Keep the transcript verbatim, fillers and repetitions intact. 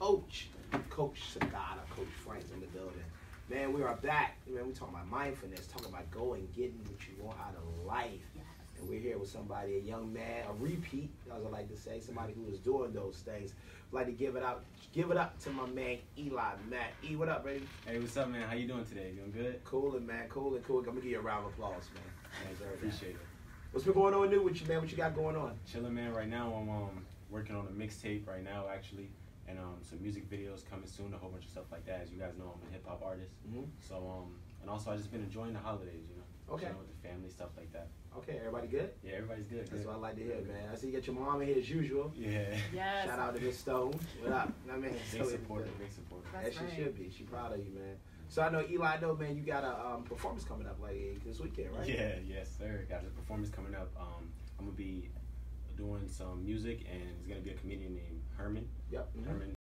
coach, Coach Sagata, Coach Frank's in the building. Man, we are back. Man, we talking about mindfulness, talking about going, getting what you want out of life. Yes. And we're here with somebody, a young man, a repeat, as I like to say, somebody who is doing those things. I'd like to give it out, give it up to my man Eli Matt. E, what up, baby? Hey, what's up, man? How you doing today? Doing good? Coolin', man. Coolin', cool. I'm gonna give you a round of applause, man. I appreciate it. What's been going on new with you, man? What you got going on? Chilling, man. Right now, I'm um, working on a mixtape right now, actually, and um, some music videos coming soon, a whole bunch of stuff like that. As you guys know, I'm a hip hop artist, Mm-hmm. so um, and also I just been enjoying the holidays, you know, Okay. chilling with the family, stuff like that. Okay, everybody good? Yeah, everybody's good. That's good. what I like to hear, man. I see you got your mom in here as usual. Yeah. Yes. Shout out to Miss Stone. What up? I mean, Big supporter, big supporter. As That's she right. should be. She proud of you, man. So I know Eli, though, man, you got a um, performance coming up like this weekend, right? Yeah, yes, sir. Got a performance coming up. Um, I'm gonna be doing some music, and it's gonna be a comedian named Herman. Yep. Mhm. Herman